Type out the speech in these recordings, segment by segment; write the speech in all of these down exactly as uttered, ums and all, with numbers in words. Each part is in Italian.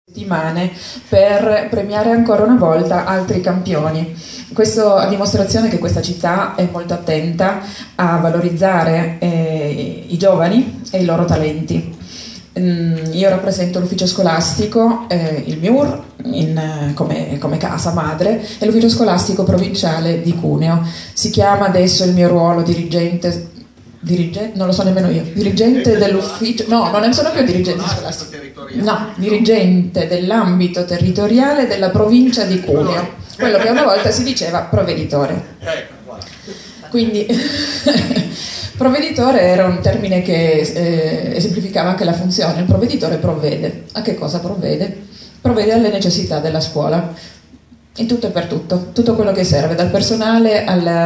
settimane per premiare ancora una volta altri campioni. Questo a dimostrazione che questa città è molto attenta a valorizzare eh, i giovani e i loro talenti. Mm, io rappresento l'ufficio scolastico, eh, il M I U R, in, come, come casa madre, e l'ufficio scolastico provinciale di Cuneo. Si chiama adesso il mio ruolo dirigente Dirigente, non lo so nemmeno io, dirigente dell'ufficio, no, non sono più dirigente scolastico, no, dirigente dell'ambito territoriale della provincia di Cuneo, quello che una volta si diceva provveditore. Quindi provveditore era un termine che eh, esemplificava anche la funzione. Il provveditore provvede. A che cosa provvede? Provvede alle necessità della scuola. In tutto e per tutto, tutto quello che serve, dal personale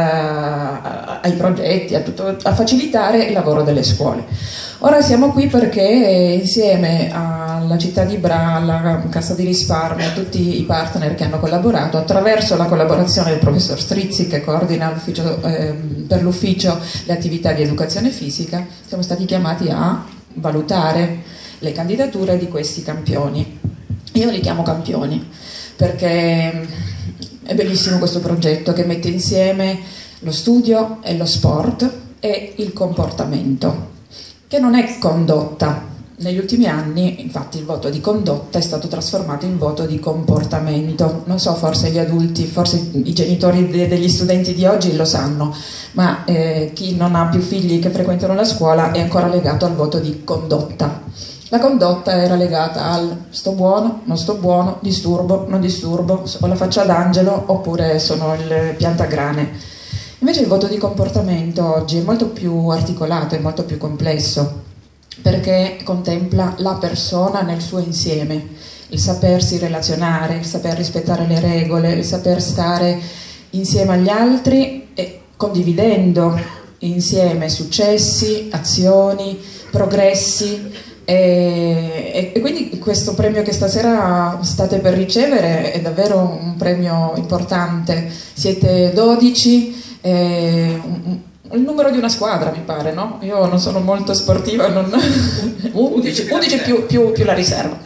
alla, ai progetti, a, tutto, a facilitare il lavoro delle scuole. Ora siamo qui perché insieme alla città di Bra, alla Cassa di Risparmio, a tutti i partner che hanno collaborato, attraverso la collaborazione del professor Strizzi che coordina eh, per l'ufficio le attività di educazione fisica, siamo stati chiamati a valutare le candidature di questi campioni. Io li chiamo campioni perché è bellissimo questo progetto che mette insieme lo studio e lo sport e il comportamento, che non è condotta. Negli ultimi anni, infatti, il voto di condotta è stato trasformato in voto di comportamento. Non so, forse gli adulti, forse i genitori de- degli studenti di oggi lo sanno, ma eh, chi non ha più figli che frequentano la scuola è ancora legato al voto di condotta. La condotta era legata al sto buono, non sto buono, disturbo, non disturbo, ho la faccia d'angelo oppure sono il piantagrane. Invece il voto di comportamento oggi è molto più articolato, è molto più complesso, perché contempla la persona nel suo insieme, il sapersi relazionare, il saper rispettare le regole, il saper stare insieme agli altri e condividendo insieme successi, azioni, progressi. E, e quindi questo premio che stasera state per ricevere è davvero un premio importante. Siete dodici, eh, il numero di una squadra mi pare, no? Io non sono molto sportiva, non... undici, undici più, più, più la riserva.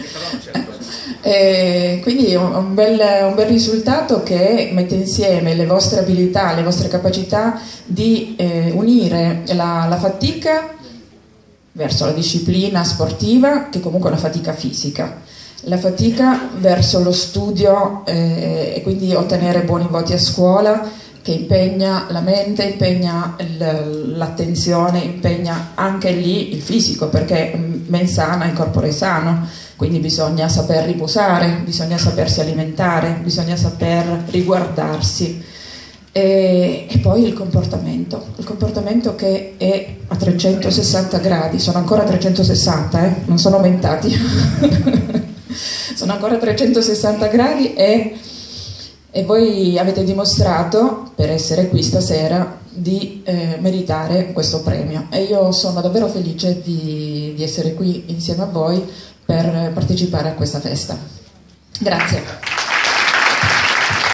E quindi è un bel, un bel risultato che mette insieme le vostre abilità, le vostre capacità di eh, unire la, la fatica verso la disciplina sportiva, che comunque è una fatica fisica, la fatica verso lo studio eh, e quindi ottenere buoni voti a scuola, che impegna la mente, impegna l'attenzione, impegna anche lì il fisico, perché mens sana in corpore sano, quindi bisogna saper riposare, bisogna sapersi alimentare, bisogna saper riguardarsi. E, e poi il comportamento, il comportamento che è a trecentosessanta gradi, sono ancora a trecentosessanta, eh? Non sono aumentati, sono ancora a trecentosessanta gradi e, e voi avete dimostrato, per essere qui stasera, di eh, meritare questo premio e io sono davvero felice di, di essere qui insieme a voi per partecipare a questa festa. Grazie.